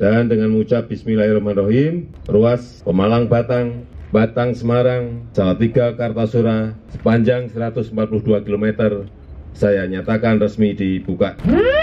Dan dengan mengucap Bismillahirrahmanirrahim, ruas Pemalang Batang, Batang Semarang, Salatiga Kartasura sepanjang 142 km saya nyatakan resmi dibuka.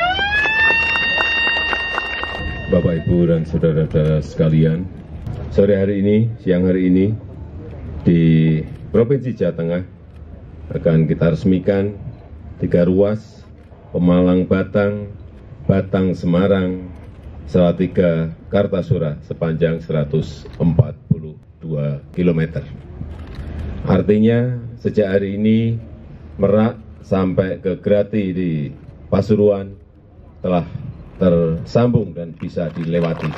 Bapak, Ibu, dan saudara-saudara sekalian, sore hari ini, siang hari ini, di Provinsi Jawa Tengah akan kita resmikan 3 ruas Pemalang Batang, Batang Semarang, Salatiga Kartasura sepanjang 142 km. Artinya sejak hari ini Merak sampai ke Grati di Pasuruan telah tersambung dan bisa dilewati.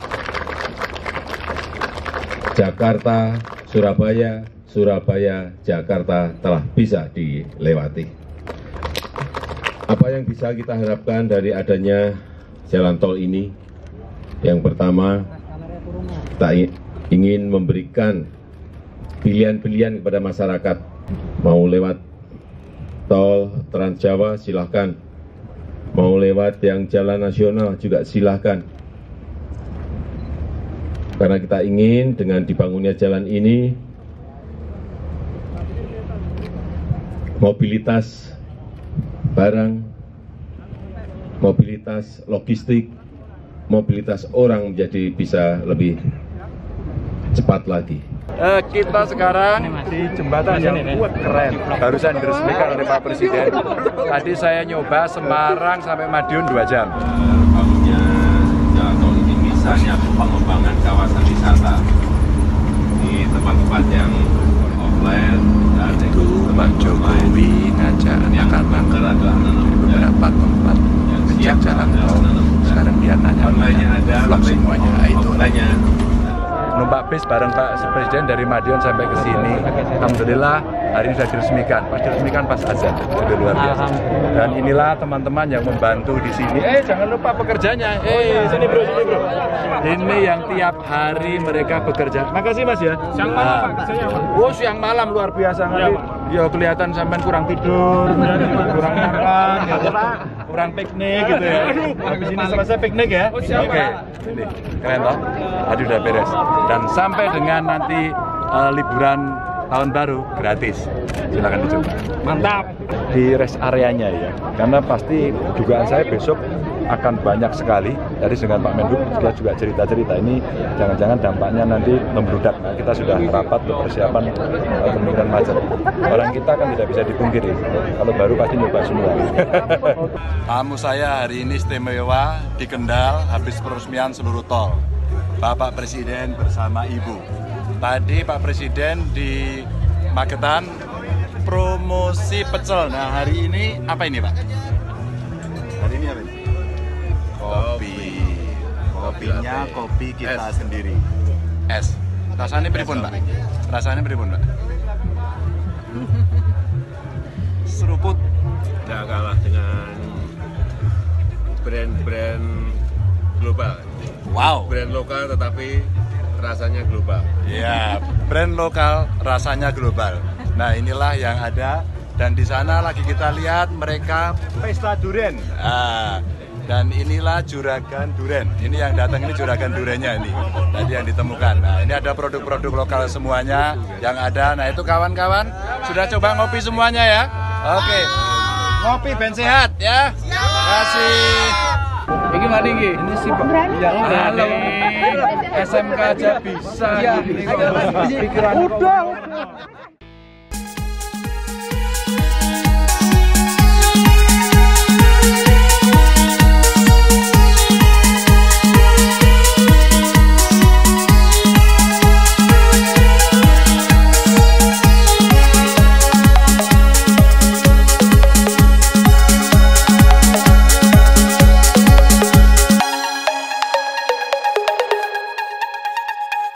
Jakarta, Surabaya, Surabaya, Jakarta telah bisa dilewati. Apa yang bisa kita harapkan dari adanya jalan tol ini? Yang pertama, kita ingin memberikan pilihan-pilihan kepada masyarakat. Mau lewat tol Trans Jawa, silahkan. Mau lewat yang jalan nasional juga silahkan. Karena kita ingin dengan dibangunnya jalan ini, mobilitas barang, mobilitas logistik, mobilitas orang menjadi bisa lebih cepat lagi. Kita sekarang di jembatan yang kuat, keren, barusan diresmikan oleh Pak Presiden. Tadi saya nyoba Semarang sampai Madiun 2 jam. Bangunnya jalan tol ini misalnya pengembangan kawasan wisata di tempat-tempat yang offline dan Pak Jokowi ngajak anak-anak dari beberapa tempat ngecek jalan tol. Sekarang dia nanya vlog semuanya, itu nanya. Numpak bis bareng Pak Presiden dari Madiun sampai ke sini. Alhamdulillah hari ini sudah diresmikan. Pas diresmikan pas azan, sudah luar biasa. Dan inilah teman-teman yang membantu di sini. Jangan lupa pekerjanya. Sini bro, sini bro. Ini yang tiap hari mereka bekerja. Makasih Mas ya. Siang malam Pak. Oh, siang malam luar biasa kali. Ya kelihatan sampean kurang tidur, kurang makan, gitu, kurang piknik gitu ya. Habis ini selesai piknik ya. Oke, ini keren toh. Tadi udah beres. Dan sampai dengan nanti liburan tahun baru gratis. Silakan dicoba. Mantap. Di rest areanya ya. Karena pasti dugaan saya besok akan banyak sekali. Tadi dengan Pak Menhub dia juga cerita-cerita ini jangan-jangan dampaknya nanti membludak. Nah, kita sudah rapat untuk persiapan kemungkinan macet. Orang kita kan tidak bisa dipungkiri. Kalau baru pasti nyoba semua. Tamu saya hari ini istimewa di Kendal habis peresmian seluruh tol. Bapak Presiden bersama Ibu. Tadi Pak Presiden di Magetan promosi pecel. Nah, hari ini apa ini, Pak? Hari ini apa ini? Kopi. Kopinya kopi kita sendiri. Es. Rasanya pripun, Pak? Rasanya pripun, Pak? Seruput. Tidak kalah dengan brand-brand global. Wow. Brand lokal tetapi rasanya global. Iya, brand lokal rasanya global. Nah, inilah yang ada. Dan di sana lagi kita lihat mereka pesta durian. Dan inilah juragan durian. Ini yang datang ini juragan duriannya ini. Tadi yang ditemukan. Nah, ini ada produk-produk lokal semuanya yang ada. Nah, itu kawan-kawan sudah coba ngopi semuanya ya. Oke. Ngopi ben sehat ya. Terima kasih. Ini mana ini? Ini sih Pak. Ya, SMK aja bisa. Pikiran Udah.